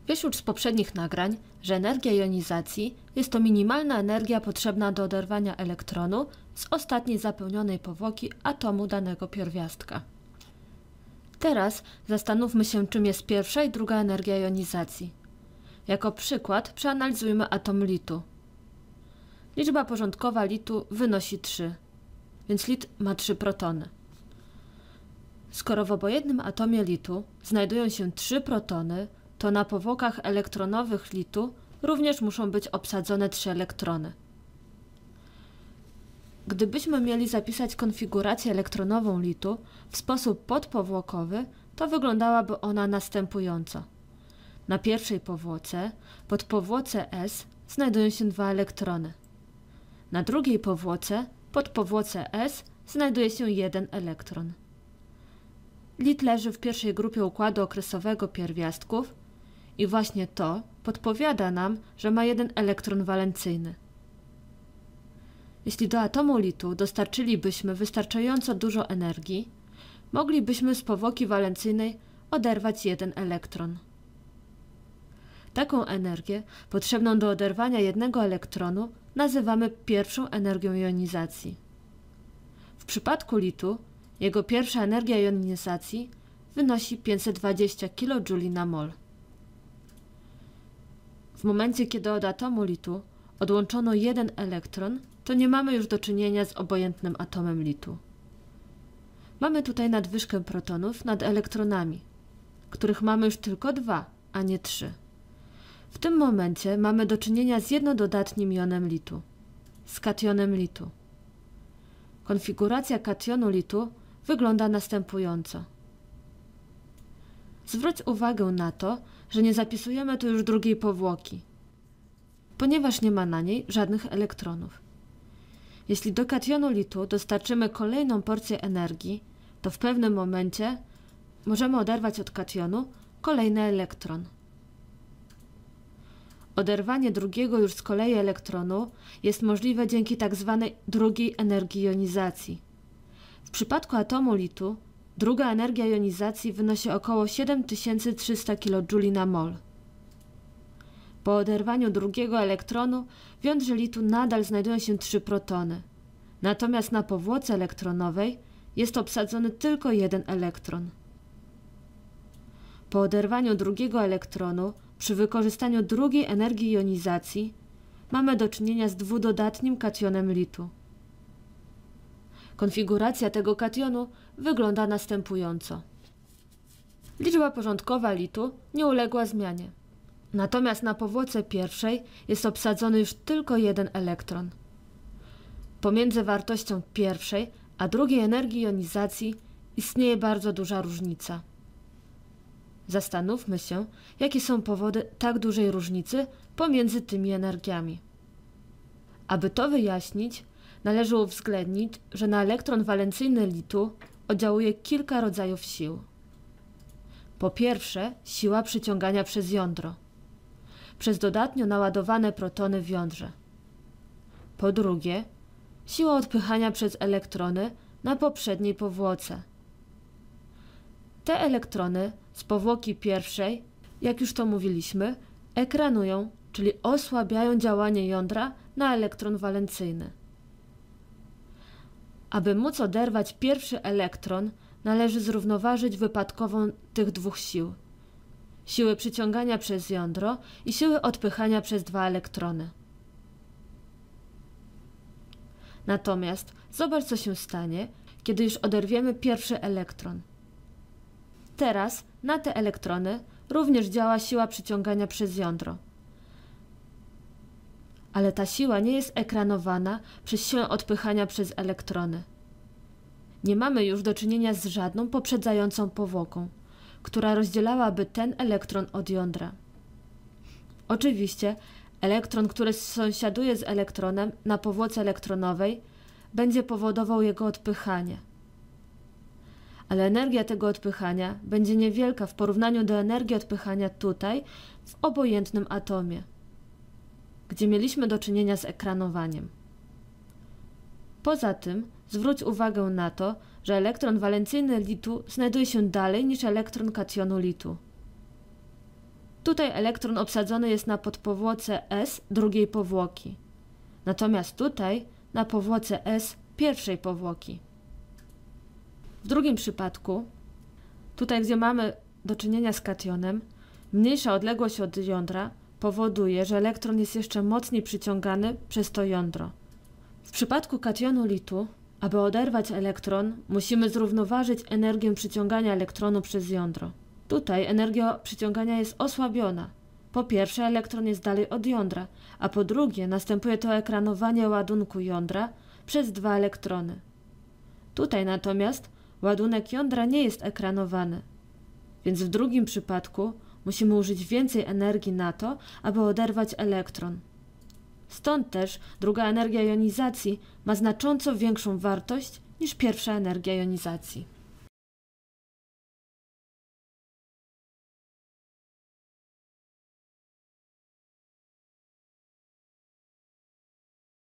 Wiesz już z poprzednich nagrań, że energia jonizacji jest to minimalna energia potrzebna do oderwania elektronu z ostatniej zapełnionej powłoki atomu danego pierwiastka. Teraz zastanówmy się, czym jest pierwsza i druga energia jonizacji. Jako przykład przeanalizujmy atom litu. Liczba porządkowa litu wynosi 3, więc lit ma 3 protony. Skoro w obojętnym atomie litu znajdują się 3 protony, to na powłokach elektronowych litu również muszą być obsadzone 3 elektrony. Gdybyśmy mieli zapisać konfigurację elektronową litu w sposób podpowłokowy, to wyglądałaby ona następująco. Na pierwszej powłoce, podpowłoce S, znajdują się 2 elektrony. Na drugiej powłoce, podpowłoce S, znajduje się 1 elektron. Lit leży w pierwszej grupie układu okresowego pierwiastków i właśnie to podpowiada nam, że ma 1 elektron walencyjny. Jeśli do atomu litu dostarczylibyśmy wystarczająco dużo energii, moglibyśmy z powłoki walencyjnej oderwać 1 elektron. Taką energię, potrzebną do oderwania 1 elektronu, nazywamy pierwszą energią jonizacji. W przypadku litu jego pierwsza energia jonizacji wynosi 520 kJ na mol. W momencie, kiedy od atomu litu odłączono 1 elektron, to nie mamy już do czynienia z obojętnym atomem litu. Mamy tutaj nadwyżkę protonów nad elektronami, których mamy już tylko 2, a nie 3. W tym momencie mamy do czynienia z jednododatnim jonem litu, z kationem litu. Konfiguracja kationu litu wygląda następująco. Zwróć uwagę na to, że nie zapisujemy tu już drugiej powłoki, ponieważ nie ma na niej żadnych elektronów. Jeśli do kationu litu dostarczymy kolejną porcję energii, to w pewnym momencie możemy oderwać od kationu kolejny elektron. Oderwanie drugiego już z kolei elektronu jest możliwe dzięki tzw. drugiej energii jonizacji. W przypadku atomu litu druga energia jonizacji wynosi około 7300 kJ na mol. Po oderwaniu drugiego elektronu w jądrze litu nadal znajdują się 3 protony, natomiast na powłoce elektronowej jest obsadzony tylko 1 elektron. Po oderwaniu drugiego elektronu przy wykorzystaniu drugiej energii jonizacji mamy do czynienia z dwudodatnim kationem litu. Konfiguracja tego kationu wygląda następująco. Liczba porządkowa litu nie uległa zmianie. Natomiast na powłoce pierwszej jest obsadzony już tylko 1 elektron. Pomiędzy wartością pierwszej a drugiej energii jonizacji istnieje bardzo duża różnica. Zastanówmy się, jakie są powody tak dużej różnicy pomiędzy tymi energiami. Aby to wyjaśnić, należy uwzględnić, że na elektron walencyjny litu oddziałuje kilka rodzajów sił. Po pierwsze, siła przyciągania przez jądro, przez dodatnio naładowane protony w jądrze. Po drugie, siła odpychania przez elektrony na poprzedniej powłoce. Te elektrony z powłoki pierwszej, jak już to mówiliśmy, ekranują, czyli osłabiają działanie jądra na elektron walencyjny. Aby móc oderwać pierwszy elektron, należy zrównoważyć wypadkową tych dwóch sił. Siły przyciągania przez jądro i siły odpychania przez 2 elektrony. Natomiast zobacz, co się stanie, kiedy już oderwiemy pierwszy elektron. Teraz na te elektrony również działa siła przyciągania przez jądro. Ale ta siła nie jest ekranowana przez siłę odpychania przez elektrony. Nie mamy już do czynienia z żadną poprzedzającą powłoką, która rozdzielałaby ten elektron od jądra. Oczywiście elektron, który sąsiaduje z elektronem na powłoce elektronowej, będzie powodował jego odpychanie. Ale energia tego odpychania będzie niewielka w porównaniu do energii odpychania tutaj, w obojętnym atomie, gdzie mieliśmy do czynienia z ekranowaniem. Poza tym zwróć uwagę na to, że elektron walencyjny litu znajduje się dalej niż elektron kationu litu. Tutaj elektron obsadzony jest na podpowłoce S drugiej powłoki, natomiast tutaj na powłoce S pierwszej powłoki. W drugim przypadku, tutaj gdzie mamy do czynienia z kationem, mniejsza odległość od jądra powoduje, że elektron jest jeszcze mocniej przyciągany przez to jądro. W przypadku kationu litu, aby oderwać elektron, musimy zrównoważyć energię przyciągania elektronu przez jądro. Tutaj energia przyciągania jest osłabiona. Po pierwsze, elektron jest dalej od jądra, a po drugie następuje to ekranowanie ładunku jądra przez dwa elektrony. Tutaj natomiast ładunek jądra nie jest ekranowany, więc w drugim przypadku musimy użyć więcej energii na to, aby oderwać elektron. Stąd też druga energia jonizacji ma znacząco większą wartość niż pierwsza energia jonizacji.